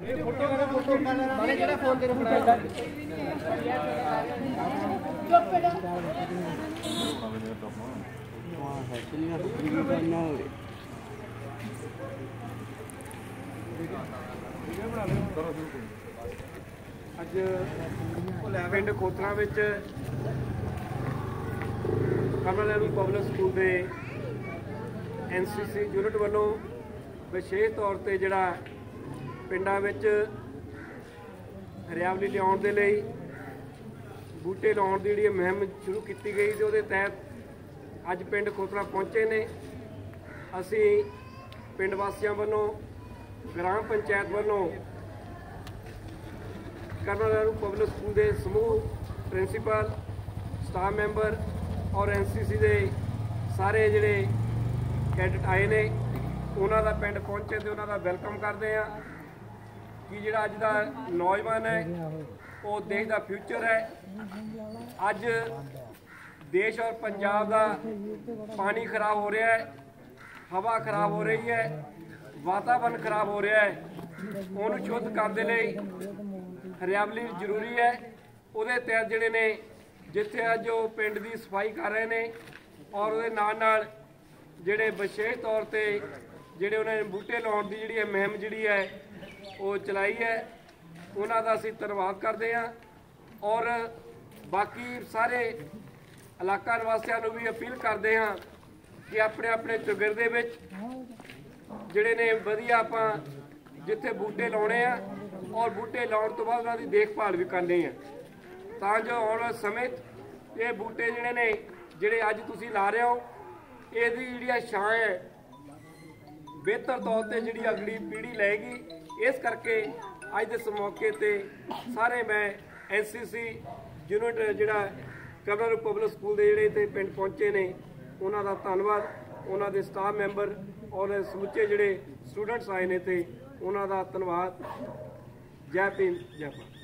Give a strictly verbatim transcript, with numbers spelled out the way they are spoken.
अज पिंड खोतरा विच Kamla Nehru public school के एन सी सी यूनिट वालों विशेष तौर पर जिहड़ा पिंडां विच हरियावली लियाउण दे लई बूटे लाउण दी जिहड़ी मुहिम शुरू की गई ते उहदे तहत अज पिंड खोतरा पहुंचे ने। असीं पिंड वासियों वालों ग्राम पंचायत वालों कमला नेहरू पब्लिक स्कूल के समूह प्रिंसीपल स्टाफ मैंबर और एन सी सी के सारे जिहड़े कैडेट आए ने उन्हां दा पिंड पहुंचे तो उन्हां दा वेलकम करते हैं कि जिहड़ा अज दा नौजवान है वो देश का फ्यूचर है। अज देश और पंजाब का पानी खराब हो रहा है, हवा खराब हो रही है, वातावरण खराब हो रहा है, उन्होंने शुद्ध करने लई हरियावली जरूरी है। उहदे तहत जिहड़े ने जिथे अज वो पिंड की सफाई कर रहे हैं और उहदे नाल नाल जिहड़े विशेष तौर पर जिहड़े उन्होंने बूटे लाउण की जिहड़ी मुहिम जिहड़ी है वो चलाई है, उन्हां दा असीं धन्नवाद करते हैं। और बाकी सारे इलाका निवासियों को भी अपील करते हैं कि अपने अपने चौगिरदे विच जिहड़े ने वधिया आपां जिथे बूटे लाने आ और बूटे लाने तो बाद उन्होंने देखभाल भी करनी है तां जो आने वाले समय ये बूटे जिहड़े ने जिहड़े अज तुसीं ला रहे हो इहदी जिहड़ी छां है बेहतर तौर पर जिहड़ी अगली पीढ़ी लेगी। इस करके अज दे इस मौके ते सारे मैं एन सी सी यूनिट जिहड़ा कमला नेहरू पब्लिक स्कूल के जिहड़े इत्थे पिंड पहुंचे ने उन्हां दा धन्नवाद, उन्हां दे स्टाफ मैंबर और समूचे जिहड़े स्टूडेंट्स आए ने ते उन्हां दा धन्नवाद। जय भीम जय भारत।